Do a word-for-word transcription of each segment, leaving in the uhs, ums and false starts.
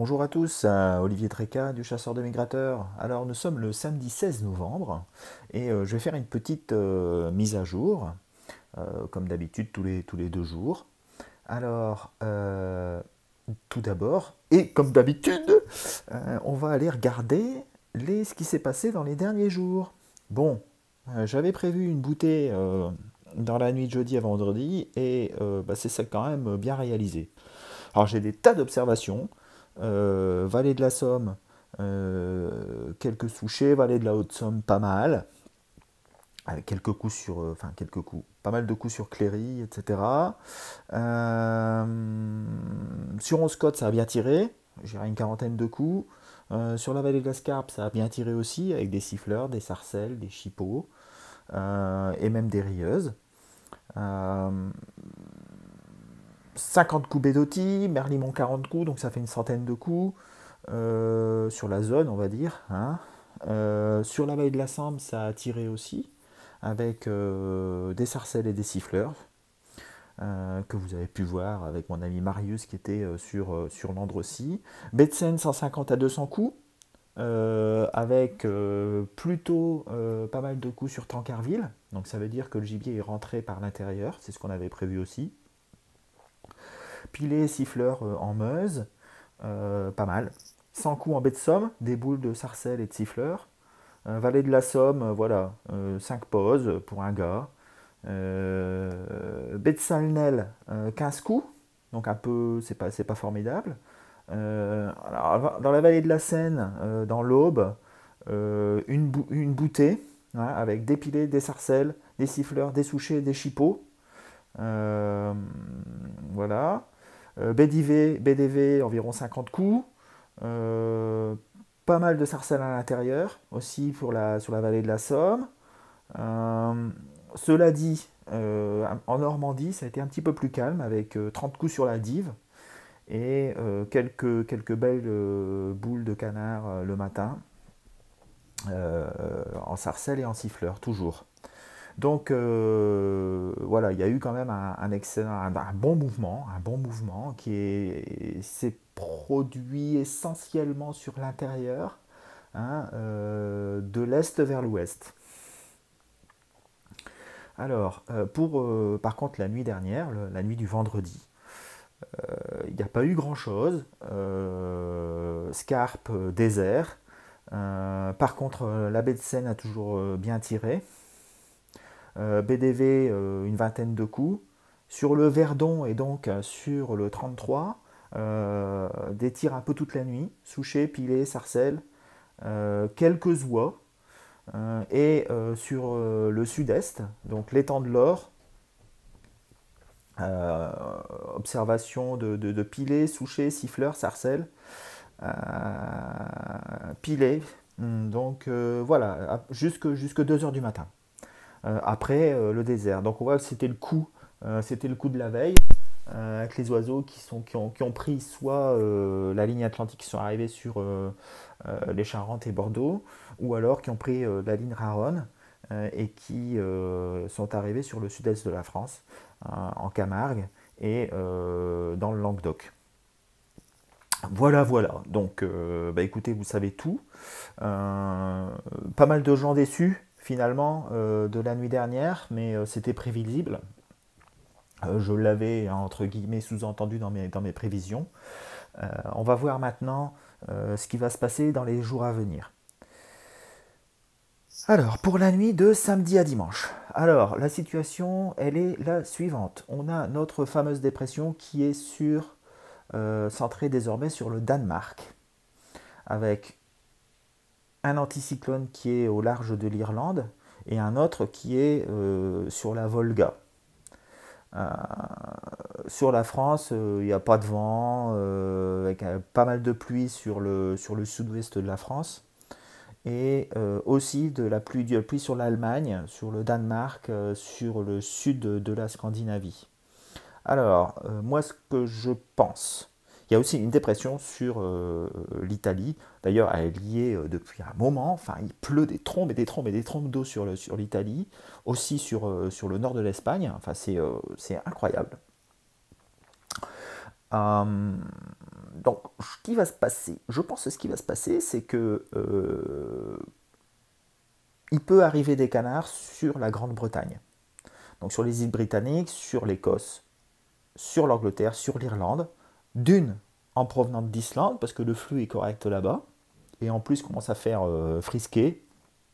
Bonjour à tous, euh, Olivier Tréca du Chasseur de Migrateurs. Alors nous sommes le samedi seize novembre et euh, je vais faire une petite euh, mise à jour, euh, comme d'habitude tous les, tous les deux jours. Alors euh, tout d'abord, et comme d'habitude, euh, on va aller regarder les, ce qui s'est passé dans les derniers jours. Bon, euh, j'avais prévu une boutée euh, dans la nuit de jeudi à vendredi et euh, bah, c'est ça quand même bien réalisé. Alors j'ai des tas d'observations. Euh, Vallée de la Somme, euh, quelques souchets, Vallée de la Haute-Somme, pas mal. Avec quelques coups sur. euh, Enfin, quelques coups. Pas mal de coups sur Cléry, et cetera. Euh, sur Oscotte, ça a bien tiré. J'irai une quarantaine de coups. Euh, sur la vallée de la Scarpe, ça a bien tiré aussi, avec des siffleurs, des sarcelles, des chipots, euh, et même des rieuses. Euh, cinquante coups Bédotti, Merlimont quarante coups, donc ça fait une centaine de coups. Euh, sur la zone, on va dire, hein. Euh, sur la vallée de la Sambre, ça a tiré aussi, avec euh, des sarcelles et des siffleurs, euh, que vous avez pu voir avec mon ami Marius qui était euh, sur, euh, sur l'Andrecy. Betsen, cent cinquante à deux cents coups, euh, avec euh, plutôt euh, pas mal de coups sur Tancarville. Donc ça veut dire que le gibier est rentré par l'intérieur, c'est ce qu'on avait prévu aussi. Pilet, siffleur euh, en Meuse, euh, pas mal. cent coups en baie de Somme, des boules de sarcelles et de siffleurs. Euh, Vallée de la Somme, euh, voilà, euh, cinq pauses pour un gars. Euh, baie de Salnel, euh, quinze coups, donc un peu, c'est pas, c'est pas formidable. Euh, alors, dans la vallée de la Seine, euh, dans l'Aube, euh, une, bou- une bouteille, hein, avec des pilets, des sarcelles, des siffleurs, des souchets, des chipots. Euh, voilà. Euh, B D V, B D V, environ cinquante coups. Euh, Pas mal de sarcelles à l'intérieur, aussi pour la, sur la vallée de la Somme. Euh, Cela dit, euh, en Normandie, ça a été un petit peu plus calme, avec euh, trente coups sur la Dive et euh, quelques, quelques belles euh, boules de canard euh, le matin, euh, en sarcelles et en siffleur, toujours. Donc euh, voilà, il y a eu quand même un, un excellent, un, un bon mouvement, un bon mouvement qui est- s'est produit essentiellement sur l'intérieur, hein, euh, de l'est vers l'ouest. Alors, euh, pour euh, par contre la nuit dernière, le- la nuit du vendredi, euh, il n'y a pas eu grand-chose. Euh, Scarpe, euh, désert. Euh, par contre, euh, la baie de Seine a toujours euh, bien tiré. Euh, B D V, euh, une vingtaine de coups. Sur le Verdon et donc euh, sur le trente-trois, euh, des tirs un peu toute la nuit. Souchet, Pilet, Sarcelles, euh, quelques oies. Euh, et euh, sur euh, le sud-est, donc l'étang de l'Or, euh, observation de, de, de Pilet, Souchet, Siffleur, Sarcelles, euh, Pilet. Donc euh, voilà, jusque, jusque deux heures du matin. Euh, après euh, le désert. Donc on voit que c'était le coup, euh, c'était le coup de la veille, euh, avec les oiseaux qui, sont, qui, ont, qui ont pris soit euh, la ligne atlantique, qui sont arrivés sur euh, euh, les Charentes et Bordeaux, ou alors qui ont pris euh, la ligne Raronne euh, et qui euh, sont arrivés sur le sud-est de la France, euh, en Camargue et euh, dans le Languedoc. Voilà, voilà. Donc, euh, bah, écoutez, vous savez tout. Euh, Pas mal de gens déçus finalement euh, de la nuit dernière, mais euh, c'était prévisible. Euh, je l'avais entre guillemets sous-entendu dans mes, dans mes prévisions. Euh, on va voir maintenant euh, ce qui va se passer dans les jours à venir. Alors, pour la nuit de samedi à dimanche. Alors, la situation, elle est la suivante. On a notre fameuse dépression qui est sur, euh, centrée désormais sur le Danemark, avec un anticyclone qui est au large de l'Irlande et un autre qui est euh, sur la Volga. Euh, sur la France, euh, il n'y a pas de vent, euh, avec euh, pas mal de pluie sur le, sur le sud-ouest de la France, et euh, aussi de la pluie, de la pluie sur l'Allemagne, sur le Danemark, euh, sur le sud de, de la Scandinavie. Alors, euh, moi, ce que je pense, il y a aussi une dépression sur euh, l'Italie. D'ailleurs, elle est liée euh, depuis un moment. Enfin, il pleut des trombes et des trombes et des trombes d'eau sur le- sur l'Italie, aussi sur, euh, sur le nord de l'Espagne. Enfin, c'est euh, c'est incroyable. Euh, donc, ce qui va se passer, je pense que ce qui va se passer, c'est que euh, il peut arriver des canards sur la Grande-Bretagne. Donc sur les îles britanniques, sur l'Écosse, sur l'Angleterre, sur l'Irlande. D'une, en provenance d'Islande, parce que le flux est correct là-bas. Et en plus, commence à faire euh, frisquer.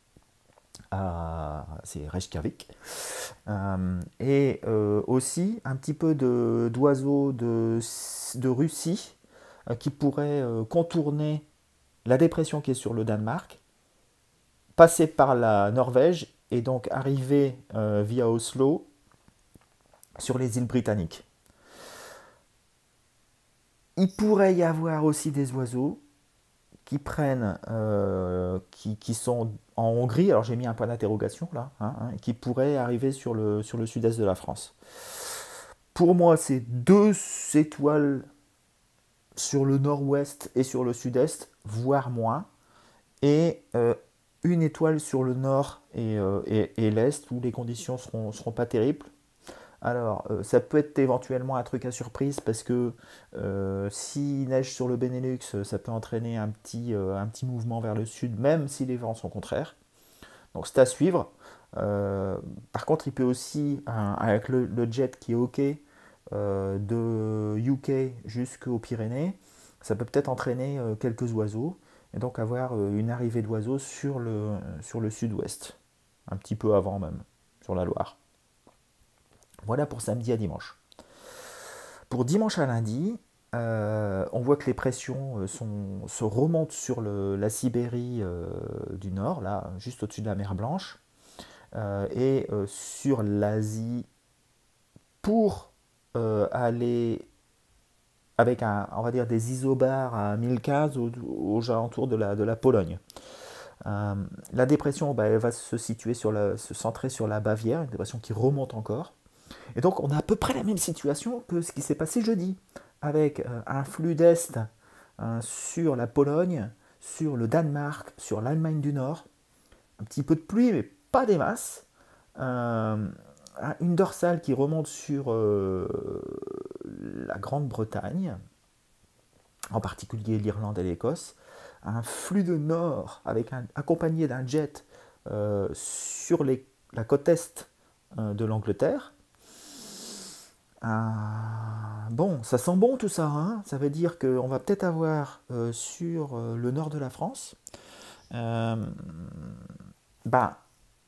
À- c'est Reykjavik. Euh, et euh, aussi un petit peu de- d'oiseaux de, de Russie euh, qui pourraient euh, contourner la dépression qui est sur le Danemark, passer par la Norvège et donc arriver euh, via Oslo sur les îles britanniques. Il pourrait y avoir aussi des oiseaux qui prennent, euh, qui, qui sont en Hongrie, alors j'ai mis un point d'interrogation là, hein, hein, qui pourraient arriver sur le, sur le sud-est de la France. Pour moi, c'est deux étoiles sur le nord-ouest et sur le sud-est, voire moins, et euh, une étoile sur le nord et, euh, et, et l'est, où les conditions seront, seront pas terribles. Alors, euh, ça peut être éventuellement un truc à surprise parce que euh, s'il neige sur le Benelux, ça peut entraîner un petit, euh, un petit mouvement vers le sud, même si les vents sont contraires. Donc, c'est à suivre. Euh, par contre, il peut aussi, un- avec le, le jet qui est OK, euh, de U K jusqu'aux Pyrénées, ça peut peut-être entraîner euh, quelques oiseaux et donc avoir euh, une arrivée d'oiseaux sur le, sur le sud-ouest, un petit peu avant même, sur la Loire. Voilà pour samedi à dimanche. Pour dimanche à lundi, euh, on voit que les pressions euh, sont, se remontent sur le- la Sibérie euh, du Nord, là, juste au-dessus de la mer Blanche, euh, et euh, sur l'Asie pour euh, aller avec un, on va dire des isobars à mille quinze aux, aux alentours de la, de la Pologne. Euh, la dépression, bah, elle va se situer sur la, se centrer sur la Bavière, une dépression qui remonte encore. Et donc on a à peu près la même situation que ce qui s'est passé jeudi, avec euh, un flux d'Est euh, sur la Pologne, sur le Danemark, sur l'Allemagne du Nord, un petit peu de pluie, mais pas des masses. Euh, une dorsale qui remonte sur euh, la Grande-Bretagne, en particulier l'Irlande et l'Écosse, un flux de nord avec un, accompagné d'un jet euh, sur les, la côte est euh, de l'Angleterre. Ah, bon, ça sent bon tout ça, hein. Ça veut dire qu'on va peut-être avoir euh, sur euh, le nord de la France euh, bah,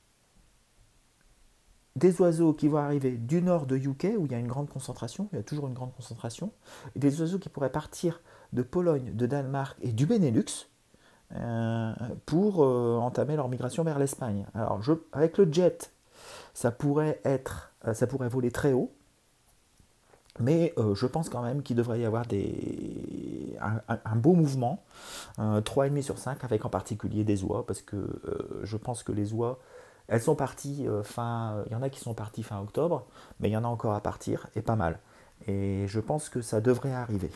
des oiseaux qui vont arriver du nord de U K, où il y a une grande concentration, il y a toujours une grande concentration, et des oiseaux qui pourraient partir de Pologne, de Danemark et du Benelux euh, pour euh, entamer leur migration vers l'Espagne. Alors, je, avec le jet, ça pourrait être, euh, ça pourrait voler très haut. Mais euh, je pense quand même qu'il devrait y avoir des... un, un- un beau mouvement, euh, trois virgule cinq sur cinq, avec en particulier des oies, parce que euh, je pense que les oies, elles sont parties euh, fin... Il y en a qui sont parties fin octobre, mais il y en a encore à partir, et pas mal. Et je pense que ça devrait arriver.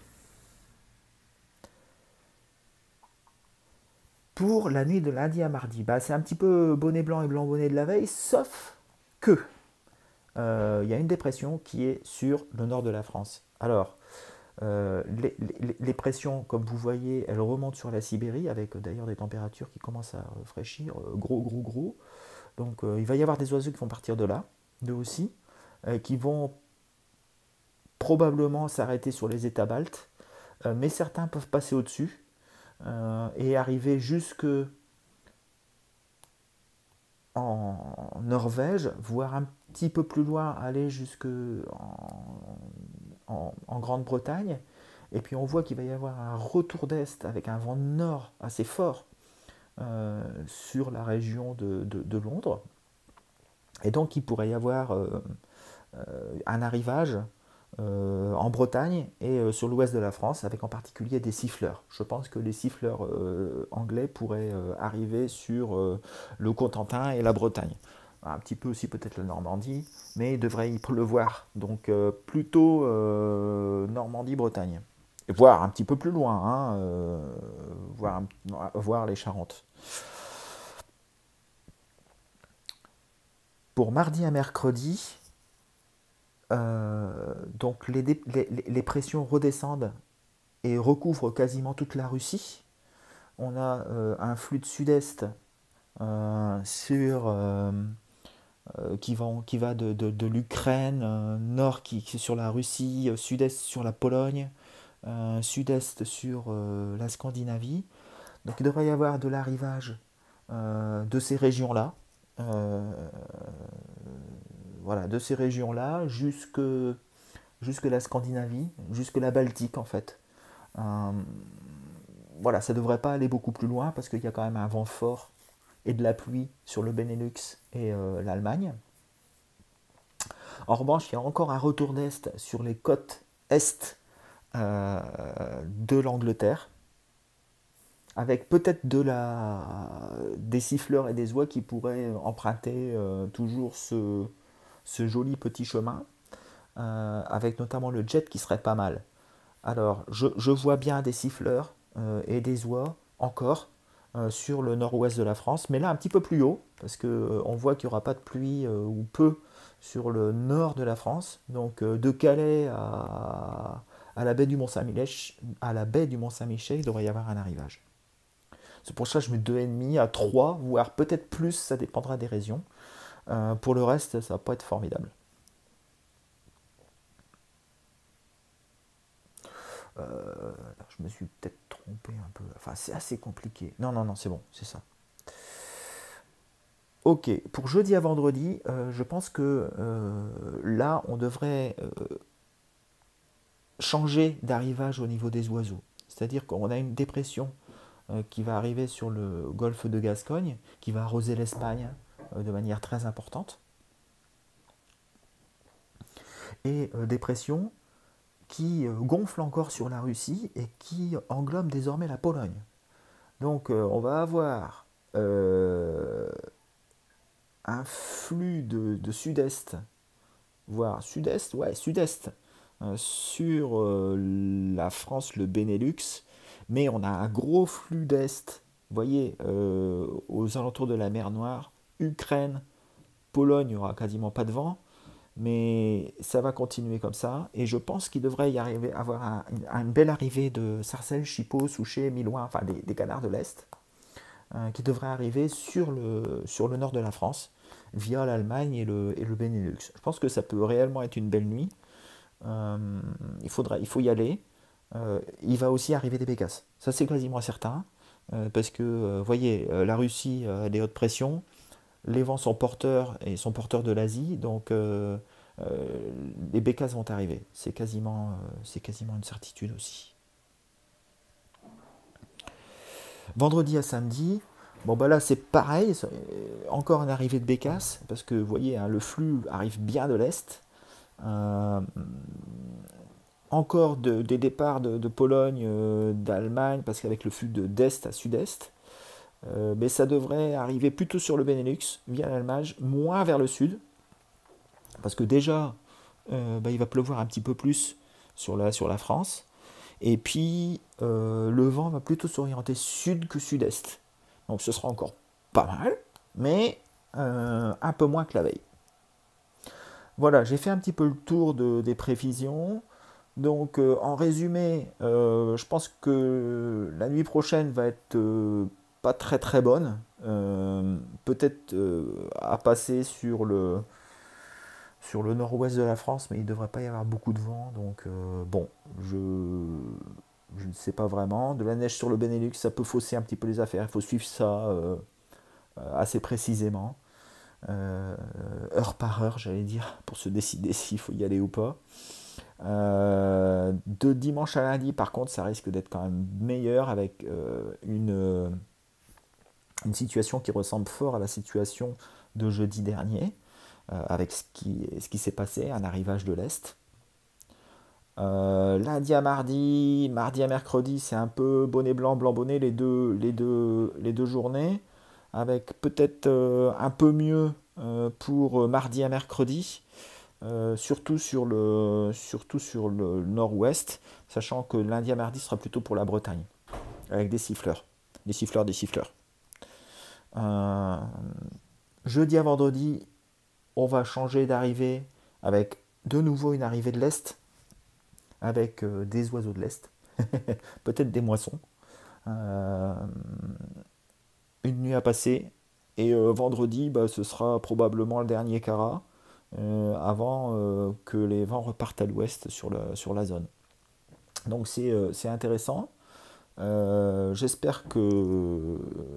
Pour la nuit de lundi à mardi, bah, c'est un petit peu bonnet blanc et blanc bonnet de la veille, sauf que euh, il y a une dépression qui est sur le nord de la France. Alors, Euh, les, les- les pressions, comme vous voyez, elles remontent sur la Sibérie, avec euh, d'ailleurs des températures qui commencent à fraîchir, euh, gros, gros, gros. Donc euh, il va y avoir des oiseaux qui vont partir de là, d'eux aussi, euh, qui vont probablement s'arrêter sur les États baltes, euh, mais certains peuvent passer au-dessus euh, et arriver jusque en Norvège, voire un petit peu plus loin, aller jusque en, en- en Grande-Bretagne. Et puis on voit qu'il va y avoir un retour d'est avec un vent nord assez fort euh, sur la région de, de- de Londres. Et donc il pourrait y avoir euh, euh, un arrivage euh, en Bretagne et euh, sur l'ouest de la France, avec en particulier des siffleurs. Je pense que les siffleurs euh, anglais pourraient euh, arriver sur euh, le Cotentin et la Bretagne. Un petit peu aussi peut-être la Normandie, mais il devrait y pleuvoir. Donc euh, plutôt euh, Normandie-Bretagne. Voire un petit peu plus loin, hein, euh, voir, voir les Charentes. Pour mardi à mercredi, euh, donc les, les- les pressions redescendent et recouvre quasiment toute la Russie. On a euh, un flux de sud-est euh, sur, euh, euh, qui, va, qui va de, de, de l'Ukraine, euh, nord qui, qui est sur la Russie, euh, sud-est sur la Pologne, euh, sud-est sur euh, la Scandinavie. Donc il devrait y avoir de l'arrivage euh, de ces régions-là, euh, voilà, de ces régions-là jusque, jusque la Scandinavie, jusque la Baltique en fait. Euh, voilà, ça ne devrait pas aller beaucoup plus loin parce qu'il y a quand même un vent fort et de la pluie sur le Benelux et euh, l'Allemagne. En revanche, il y a encore un retour d'est sur les côtes est euh, de l'Angleterre, avec peut-être de la, des siffleurs et des oies qui pourraient emprunter euh, toujours ce, ce joli petit chemin, euh, avec notamment le jet qui serait pas mal. Alors, je, je vois bien des siffleurs euh, et des oies encore euh, sur le nord-ouest de la France, mais là un petit peu plus haut, parce que euh, on voit qu'il n'y aura pas de pluie euh, ou peu sur le nord de la France. Donc euh, de Calais à, à la baie du Mont-Saint-Michel, à la baie du Mont-Saint-Michel, il devrait y avoir un arrivage. C'est pour ça que je mets deux virgule cinq à trois, voire peut-être plus, ça dépendra des régions. Euh, pour le reste, ça va pas être formidable. Euh, je me suis peut-être trompé un peu. Enfin, c'est assez compliqué. Non, non, non, c'est bon, c'est ça. Ok, pour jeudi à vendredi, euh, je pense que euh, là, on devrait euh, changer d'arrivage au niveau des oiseaux. C'est-à-dire qu'on a une dépression euh, qui va arriver sur le golfe de Gascogne, qui va arroser l'Espagne euh, de manière très importante. Et euh, dépression qui euh, gonfle encore sur la Russie et qui englobe désormais la Pologne. Donc euh, on va avoir euh, un flux de, de sud-est, voire sud-est, ouais, sud-est, euh, sur euh, la France, le Benelux, mais on a un gros flux d'est, vous voyez, euh, aux alentours de la mer Noire, Ukraine, Pologne, il n'y aura quasiment pas de vent, mais ça va continuer comme ça, et je pense qu'il devrait y arriver, avoir un, une, une belle arrivée de sarcelles, chipots, souchets, milouins, enfin des, des canards de l'Est, euh, qui devrait arriver sur le, sur le nord de la France, via l'Allemagne et le, et le Benelux. Je pense que ça peut réellement être une belle nuit. Euh, il, faudra, il faut y aller. Euh, il va aussi arriver des bécasses. Ça, c'est quasiment certain. Euh, parce que, vous euh, voyez, euh, la Russie a des hautes pressions. Les vents sont porteurs et sont porteurs de l'Asie. Donc, euh, euh, les bécasses vont arriver. C'est quasiment, euh, c'est quasiment une certitude aussi. Vendredi à samedi, bon bah là c'est pareil, c'est encore une arrivée de bécasse, parce que vous voyez, hein, le flux arrive bien de l'Est. Euh, encore de- des départs de, de Pologne, euh, d'Allemagne, parce qu'avec le flux de d'Est à Sud-Est. Euh, mais ça devrait arriver plutôt sur le Benelux, via l'Allemagne, moins vers le sud, parce que déjà, euh, bah, il va pleuvoir un petit peu plus sur la, sur la France. Et puis, euh, le vent va plutôt s'orienter sud que sud-est. Donc ce sera encore pas mal, mais euh, un peu moins que la veille. Voilà, j'ai fait un petit peu le tour de- des prévisions. Donc euh, en résumé, euh, je pense que la nuit prochaine va être euh, pas très très bonne. Euh, peut-être euh, à passer sur le, sur le nord-ouest de la France, mais il ne devrait pas y avoir beaucoup de vent. Donc euh, bon, je, je ne sais pas vraiment. De la neige sur le Benelux, ça peut fausser un petit peu les affaires. Il faut suivre ça euh, assez précisément, euh, heure par heure, j'allais dire, pour se décider s'il faut y aller ou pas. Euh, de dimanche à lundi, par contre, ça risque d'être quand même meilleur avec euh, une, euh, une situation qui ressemble fort à la situation de jeudi dernier, euh, avec ce qui, ce qui s'est passé, un arrivage de l'Est. Euh, lundi à mardi, mardi à mercredi, c'est un peu bonnet blanc, blanc bonnet les deux, les deux, les deux journées, avec peut-être euh, un peu mieux euh, pour mardi à mercredi. Euh, surtout sur le, surtout sur le nord-ouest, sachant que lundi à mardi sera plutôt pour la Bretagne, avec des siffleurs, des siffleurs, des siffleurs. Euh, jeudi à vendredi, on va changer d'arrivée avec de nouveau une arrivée de l'Est, avec euh, des oiseaux de l'Est. peut-être des moissons. Euh, une nuit à passer. Et euh, vendredi, bah, ce sera probablement le dernier carat euh, avant euh, que les vents repartent à l'ouest sur, le- sur la zone. Donc c'est euh, c'est intéressant. Euh, J'espère que euh,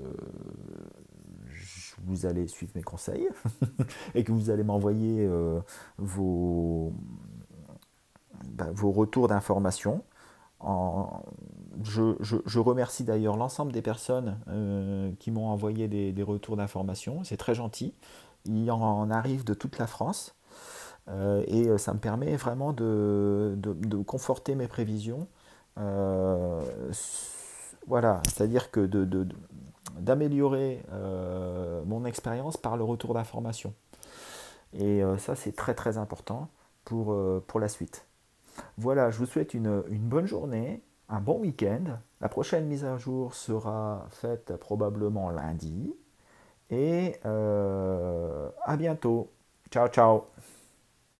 vous allez suivre mes conseils et que vous allez m'envoyer euh, vos, bah, vos retours d'informations. En- je, je- je remercie d'ailleurs l'ensemble des personnes euh, qui m'ont envoyé des, des retours d'informations. C'est très gentil. Il en arrive de toute la France. Euh, et euh, ça me permet vraiment de, de- de conforter mes prévisions. Euh, voilà, c'est-à-dire que de, de- de- d'améliorer euh, mon expérience par le retour d'informations. Et euh, ça, c'est très très important pour, euh, pour la suite. Voilà, je vous souhaite une, une bonne journée, un bon week-end. La prochaine mise à jour sera faite probablement lundi. Et euh, à bientôt. Ciao, ciao.